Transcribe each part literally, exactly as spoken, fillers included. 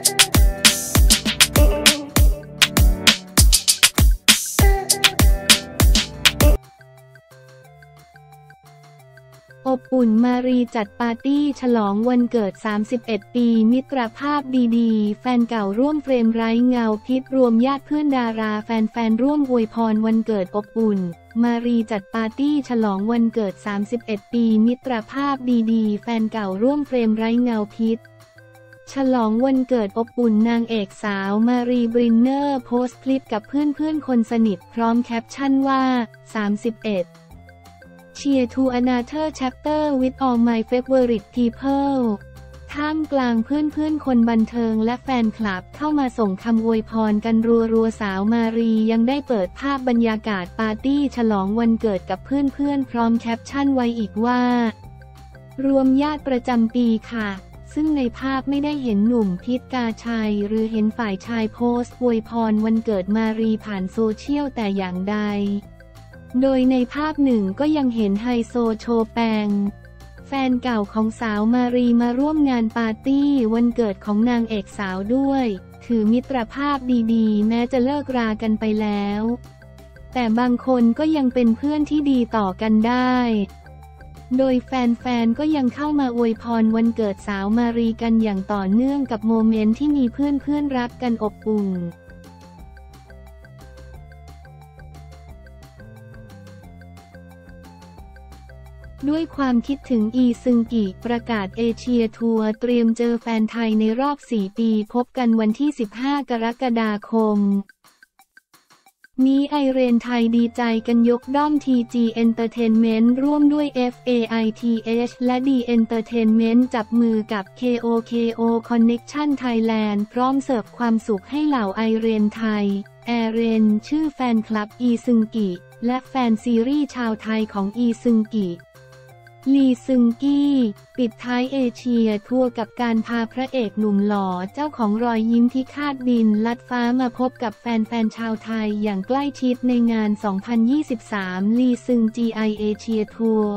อบอุ่นมารีจัดปาร์ตี้ฉลองวันเกิดสามสิบเอ็ดปีมิตรภาพดีๆแฟนเก่าร่วมเฟรมไร้เงาพิษรวมญาติเพื่อนดาราแฟนๆร่วมอวยพรวันเกิดอบอุ่นมารีจัดปาร์ตี้ฉลองวันเกิดสามสิบเอ็ดปีมิตรภาพดีๆแฟนเก่าร่วมเฟรมไร้เงาพิษฉลองวันเกิดอบอุ่นนางเอกสาวมารีบรินเนอร์โพสต์คลิปกับเพื่อนๆคนสนิทพร้อมแคปชั่นว่าสามสิบเอ็ดCheer to another chapter with all my favorite people ท่ามกลางเพื่อนๆคนบันเทิงและแฟนคลับเข้ามาส่งคำอวยพรกันรัวๆสาวมารียังได้เปิดภาพบรรยากาศปาร์ตี้ฉลองวันเกิดกับเพื่อนๆพร้อมแคปชั่นไว้อีกว่ารวมญาติประจำปีค่ะซึ่งในภาพไม่ได้เห็นหนุ่มพิษกาชัยหรือเห็นฝ่ายชายโพสต์อวยพรวันเกิดมารีผ่านโซเชียลแต่อย่างใดโดยในภาพหนึ่งก็ยังเห็นไฮโซโชแปงแฟนเก่าของสาวมารีมาร่วมงานปาร์ตี้วันเกิดของนางเอกสาวด้วยถือมิตรภาพดีๆแม้จะเลิกรากันไปแล้วแต่บางคนก็ยังเป็นเพื่อนที่ดีต่อกันได้โดยแฟนๆก็ยังเข้ามาอวยพรวันเกิดสาวมารีกันอย่างต่อเนื่องกับโมเมนต์ที่มีเพื่อนๆรักกันอบอุ่นด้วยความคิดถึงอีซึงกิประกาศเอเชียทัวร์เตรียมเจอแฟนไทยในรอบสี่ปีพบกันวันที่สิบห้ากรกฎาคมนี้ไอเรนไทยดีใจกันยกด้อม ที จี Entertainment ร่วมด้วย เอฟ เอ ไอ ที เอช และ ดี Entertainment จับมือกับ เค โอ เค โอ Connection Thailand พร้อมเสิร์ฟความสุขให้เหล่าไอเรนไทยแอเรนชื่อแฟนคลับอีซึงกิและแฟนซีรีส์ชาวไทยของอีซึงกิลีซึงกี้ปิดท้ายเอเชียทัวร์กับการพาพระเอกหนุ่มหล่อเจ้าของรอยยิ้มที่คาดบินลัดฟ้ามาพบกับแฟนๆชาวไทยอย่างใกล้ชิดในงาน สองพันยี่สิบสาม ลีซึง จี ไอ เอเชียทัวร์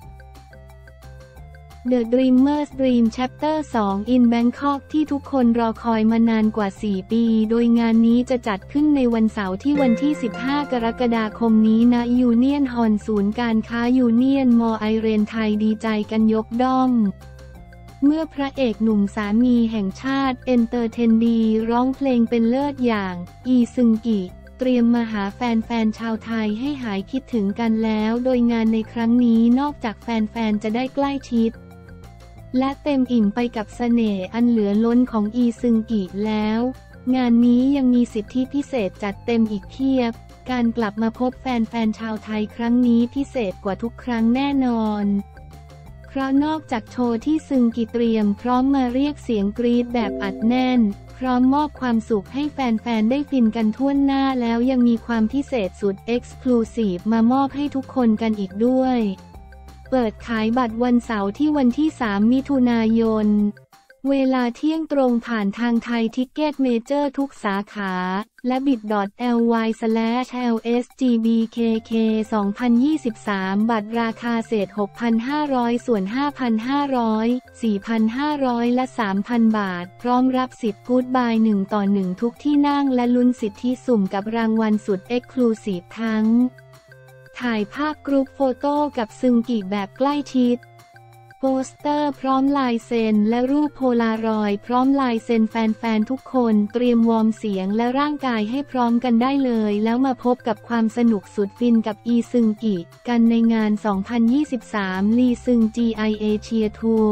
The Dreamers Dream Chapter สอง in Bangkok ที่ทุกคนรอคอยมานานกว่าสี่ปีโดยงานนี้จะจัดขึ้นในวันเสาร์ที่วันที่สิบห้ากรกฎาคมนี้ณยูเนียนฮอลล์ศูนย์การค้ายูเนียนมอไอเรนไทยดีใจกันยกด้อมเมื่อพระเอกหนุ่มสามีแห่งชาติเอนเตอร์เทนดีร้องเพลงเป็นเลิศอย่างอีซึงกิเตรียมมาหาแฟนๆชาวไทยให้หายคิดถึงกันแล้วโดยงานในครั้งนี้นอกจากแฟนๆจะได้ใกล้ชิดและเต็มอิ่มไปกับเสน่ห์อันเหลือล้นของอีซึงกิแล้วงานนี้ยังมีสิทธิพิเศษจัดเต็มอีกเพียบการกลับมาพบแฟนๆชาวไทยครั้งนี้พิเศษกว่าทุกครั้งแน่นอนเพราะนอกจากโชว์ที่ซึงกิเตรียมพร้อมมาเรียกเสียงกรี๊ดแบบอัดแน่นพร้อมมอบความสุขให้แฟนๆได้ฟินกันทั่วหน้าแล้วยังมีความพิเศษสุดเอ็กซ์คลูซีฟมามอบให้ทุกคนกันอีกด้วยเปิดขายบัตรวันเสาร์ที่วันที่สามมิถุนายนเวลาเที่ยงตรงผ่านทางไทยทิกเก็ตเมเจอร์ทุกสาขาและบิต ดอท แอล วาย สแลช แอล เอส จี บี เค เค สองพันยี่สิบสาม บัตรราคาเศษ หกพันห้าร้อย ส่วน ห้าพันห้าร้อย สี่พันห้าร้อย และ สามพัน บาทพร้อมรับสิทธิ์กู๊ดบายหนึ่งต่อหนึ่งทุกที่นั่งและลุ้นสิทธิสุ่มกับรางวัลสุดเอ็กซ์คลูซีฟทั้งถ่ายภาพกรุ๊ปโฟโต้กับซึงกิแบบใกล้ชิดโปสเตอร์พร้อมลายเซ็นและรูปโพลารอยด์พร้อมลายเซ็นแฟนๆทุกคนเตรียมวอร์มเสียงและร่างกายให้พร้อมกันได้เลยแล้วมาพบกับความสนุกสุดฟินกับอีซึงกิกันในงาน สองพันยี่สิบสาม ลีซึง จี ไอ Asia Tour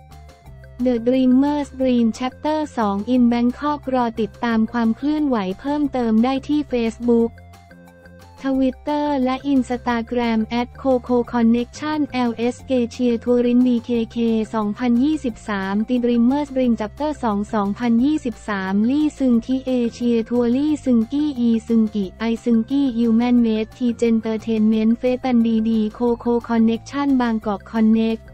The Dreamers Dream Chapter สอง in Bangkok รอติดตามความเคลื่อนไหวเพิ่มเติมได้ที่ Facebookทวิตเตอร์และ Instagram แอท โคโค คอนเน็กชั่น แอล เอส เกเชียทัวริน บี เค เค สองพันยี่สิบสาม The Dreamers Dream Chapter สอง สองพันยี่สิบสาม ลี่ซึงกิเอเชียทัวร์ลี่ซึงกี้อีซึงกิไอซึงกี้ฮิวแมนเมดทีเจนเตอร์เทนเมนต์เฟตันดีดีโคโคคอนเน็กชั่นบางกอกคอนเน็ก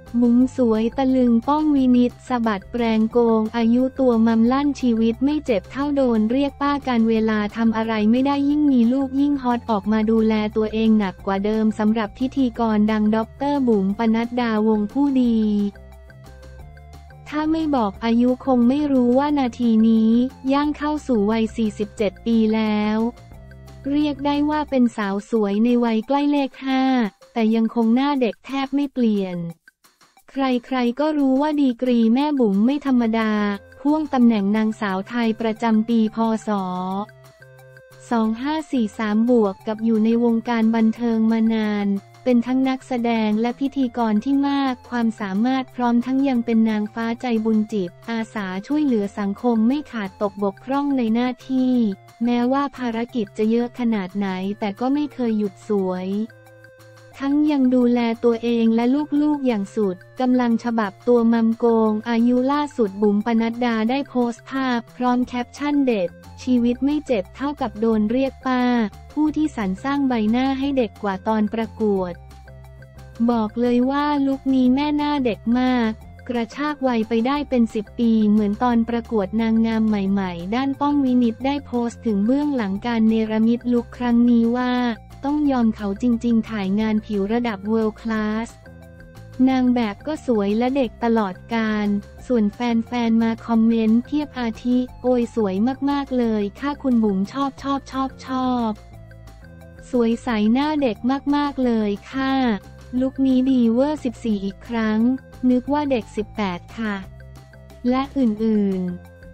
บุ๋มสวยตะลึงป้องวินิตสะบัดแปรงโกงอายุตัวมัมลั่นชีวิตไม่เจ็บเท่าโดนเรียกป้าการเวลาทำอะไรไม่ได้ยิ่งมีลูกยิ่งฮอตออกมาดูแลตัวเองหนักกว่าเดิมสำหรับพิธีกรดังด็อกเตอร์บุ๋มปนัดดาวงผู้ดีถ้าไม่บอกอายุคงไม่รู้ว่านาทีนี้ย่างเข้าสู่วัยสี่สิบเจ็ดปีแล้วเรียกได้ว่าเป็นสาวสวยในวัยใกล้เลขห้าแต่ยังคงหน้าเด็กแทบไม่เปลี่ยนใครๆก็รู้ว่าดีกรีแม่บุ๋มไม่ธรรมดาพ่วงตำแหน่งนางสาวไทยประจำปีพ.ศ. สองห้าสี่สาม บวกกับอยู่ในวงการบันเทิงมานานเป็นทั้งนักแสดงและพิธีกรที่มากความสามารถพร้อมทั้งยังเป็นนางฟ้าใจบุญจิตอาสาช่วยเหลือสังคมไม่ขาดตกบกพร่องในหน้าที่แม้ว่าภารกิจจะเยอะขนาดไหนแต่ก็ไม่เคยหยุดสวยทั้งยังดูแลตัวเองและลูกๆอย่างสุดกำลังฉบับตัวมัมโกงอายุล่าสุดบุ๋มปนัดดาได้โพสต์ภาพพร้อมแคปชั่นเด็ดชีวิตไม่เจ็บเท่ากับโดนเรียกป้าผู้ที่สรรสร้างใบหน้าให้เด็กกว่าตอนประกวดบอกเลยว่าลุคนี้แม่หน้าเด็กมากกระชากวัยไปได้เป็นสิบปีเหมือนตอนประกวดนางงามใหม่ๆด้านป้องวินิตได้โพสต์ถึงเบื้องหลังการเนรมิตลุคครั้งนี้ว่าต้องยอมเขาจริงๆถ่ายงานผิวระดับ World Class นางแบบก็สวยและเด็กตลอดกาลส่วนแฟนๆมาคอมเมนต์เพียบอาทิโอยสวยมากๆเลยค่าคุณบุ๋มชอบชอบชอบชอบสวยใสหน้าเด็กมากๆเลยค่ะลุคนี้ดีเวอร์สิบสี่อีกครั้งนึกว่าเด็กสิบแปดค่ะและอื่นๆ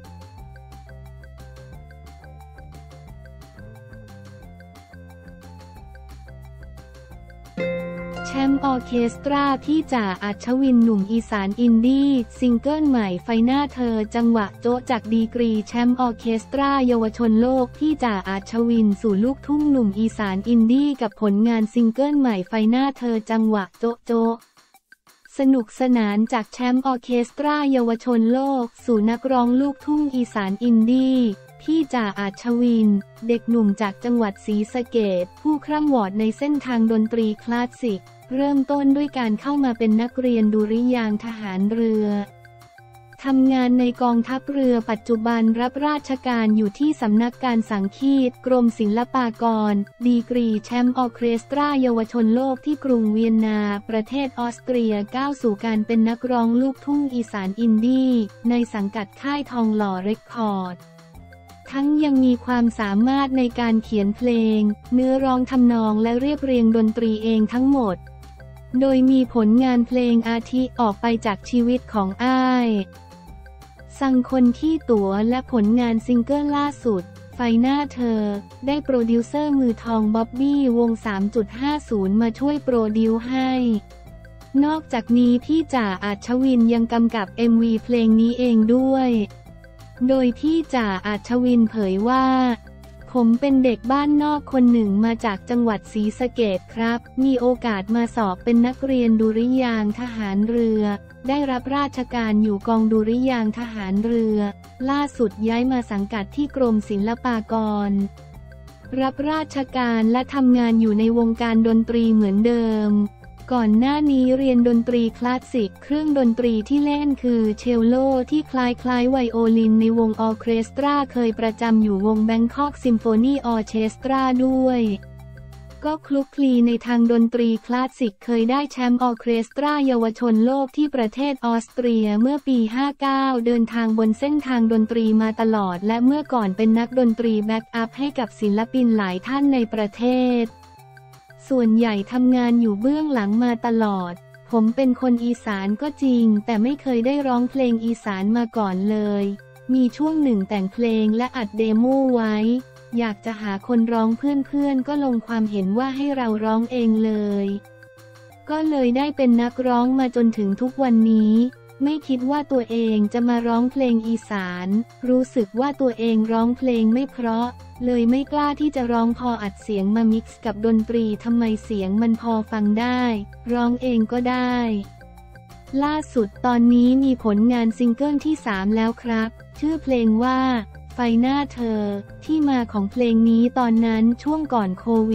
แชมป์ออร์เคสตราพี่จ่าอัชวินหนุ่มอีสานอินดี้ซิงเกิลใหม่ไฟหน้าเธอจังหวะโจ๊ะจากดีกรีแชมป์ออร์เคสตราเยาวชนโลกพี่จ่าอัชวินสู่ลูกทุ่งหนุ่มอีสานอินดี้กับผลงานซิงเกิลใหม่ไฟหน้าเธอจังหวะโจ๊ะโจ๊ะสนุกสนานจากแชมป์ออร์เคสตราเยาวชนโลกสู่นักร้องลูกทุ่งอีสานอินดี้พี่จ่าอัชวินเด็กหนุ่มจากจังหวัดศรีสะเกษผู้คร่ำวอดในเส้นทางดนตรีคลาสสิกเริ่มต้นด้วยการเข้ามาเป็นนักเรียนดุริยางค์ทหารเรือทำงานในกองทัพเรือปัจจุบันรับราชการอยู่ที่สำนักการสังคีตกรมศิลปากรดีกรีแชมป์ออร์เคสตราเยาวชนโลกที่กรุงเวียนนาประเทศออสเตรียก้าวสู่การเป็นนักร้องลูกทุ่งอีสานอินดี้ในสังกัดค่ายทองหล่อเรคคอร์ดทั้งยังมีความสามารถในการเขียนเพลงเนื้อร้องทำนองและเรียบเรียงดนตรีเองทั้งหมดโดยมีผลงานเพลงอาทิออกไปจากชีวิตของอ้ายสั่งคนที่ตั๋วและผลงานซิงเกิลล่าสุดไฟหน้าเธอได้โปรดิวเซอร์มือทองบ๊อบบี้วง สามจุดห้าศูนย์ มาช่วยโปรดิวให้นอกจากนี้พี่จ่าอัชวินยังกำกับ เอ็ม วี เพลงนี้เองด้วยโดยพี่จ่าอัชวินเผยว่าผมเป็นเด็กบ้านนอกคนหนึ่งมาจากจังหวัดศรีสะเกษครับมีโอกาสมาสอบเป็นนักเรียนดุริยางค์ทหารเรือได้รับราชการอยู่กองดุริยางค์ทหารเรือล่าสุดย้ายมาสังกัดที่กรมศิลปากรรับราชการและทำงานอยู่ในวงการดนตรีเหมือนเดิมก่อนหน้านี้เรียนดนตรีคลาสสิกเครื่องดนตรีที่เล่นคือเชลโลที่คล้ายๆไวโอลินในวงออร์เคสตราเคยประจำอยู่วงแบงคอกซิมโฟนีออร์เคสตราด้วยก็คลุกคลีในทางดนตรีคลาสสิกเคยได้แชมป์ออร์เคสตราเยาวชนโลกที่ประเทศออสเตรียเมื่อปี ห้าเก้า เดินทางบนเส้นทางดนตรีมาตลอดและเมื่อก่อนเป็นนักดนตรีแบ็กอัพให้กับศิลปินหลายท่านในประเทศส่วนใหญ่ทำงานอยู่เบื้องหลังมาตลอดผมเป็นคนอีสานก็จริงแต่ไม่เคยได้ร้องเพลงอีสานมาก่อนเลยมีช่วงหนึ่งแต่งเพลงและอัดเดโมไว้อยากจะหาคนร้องเพื่อนๆก็ลงความเห็นว่าให้เราร้องเองเลยก็เลยได้เป็นนักร้องมาจนถึงทุกวันนี้ไม่คิดว่าตัวเองจะมาร้องเพลงอีสานรู้สึกว่าตัวเองร้องเพลงไม่เพราะเลยไม่กล้าที่จะร้องพออัดเสียงมามิกซ์กับดนตรีทำไมเสียงมันพอฟังได้ร้องเองก็ได้ล่าสุดตอนนี้มีผลงานซิงเกิลที่สามแล้วครับชื่อเพลงว่าไฟหน้าเธอที่มาของเพลงนี้ตอนนั้นช่วงก่อนโควิด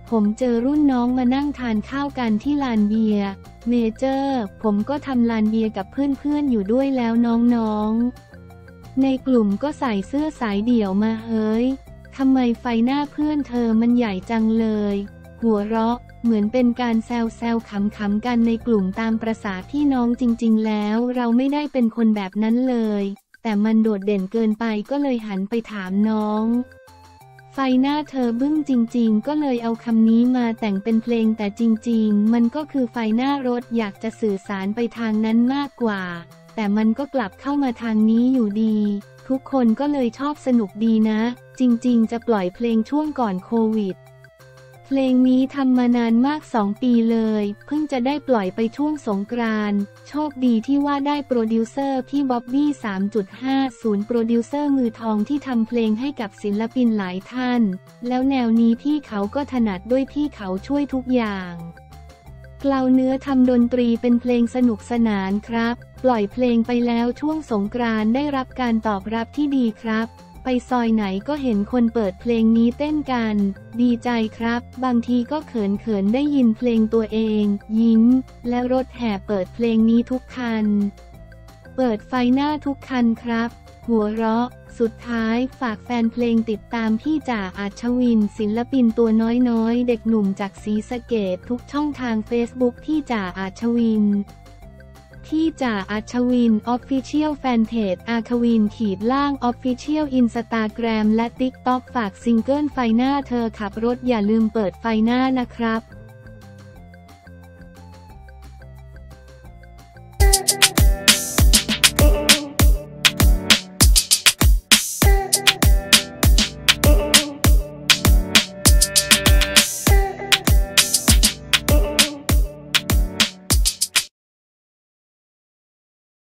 ผมเจอรุ่นน้องมานั่งทานข้าวกันที่ลานเบียร์เมเจอร์ผมก็ทำลานเบียร์กับเพื่อนๆอยู่ด้วยแล้วน้องๆในกลุ่มก็ใส่เสื้อสายเดี่ยวมาเฮ้ยทำไมไฟหน้าเพื่อนเธอมันใหญ่จังเลยหัวเราะเหมือนเป็นการแซวๆขำๆกันในกลุ่มตามประสาพี่น้องจริงๆแล้วเราไม่ได้เป็นคนแบบนั้นเลยแต่มันโดดเด่นเกินไปก็เลยหันไปถามน้องไฟหน้าเธอบึ้งจริงๆก็เลยเอาคำนี้มาแต่งเป็นเพลงแต่จริงๆมันก็คือไฟหน้ารถอยากจะสื่อสารไปทางนั้นมากกว่าแต่มันก็กลับเข้ามาทางนี้อยู่ดีทุกคนก็เลยชอบสนุกดีนะจริงๆจะปล่อยเพลงช่วงก่อนโควิดเพลงนี้ทำมานานมากสองปีเลยเพิ่งจะได้ปล่อยไปช่วงสงกรานต์โชคดีที่ว่าได้โปรดิวเซอร์พี่บ๊อบบี้ สามจุดห้าศูนย์ โปรดิวเซอร์มือทองที่ทำเพลงให้กับศิลปินหลายท่านแล้วแนวนี้พี่เขาก็ถนัดด้วยพี่เขาช่วยทุกอย่างเกลาเนื้อทำดนตรีเป็นเพลงสนุกสนานครับปล่อยเพลงไปแล้วช่วงสงกรานต์ได้รับการตอบรับที่ดีครับไปซอยไหนก็เห็นคนเปิดเพลงนี้เต้นกันดีใจครับบางทีก็เขินๆได้ยินเพลงตัวเองยิ้มและรถแห่เปิดเพลงนี้ทุกคันเปิดไฟหน้าทุกคันครับหัวเราะสุดท้ายฝากแฟนเพลงติดตามพี่จ่าอาชวินศิลปินตัวน้อยๆเด็กหนุ่มจากศรีสะเกษทุกช่องทางเฟซบุ๊กพี่จ่าอาชวินพี่จ่าอัชวิน Official Fanpage อาควินขีดล่าง Official Instagram และ ติ๊กต็อก ฝากซิงเกิลไฟหน้าเธอขับรถอย่าลืมเปิดไฟหน้านะครับ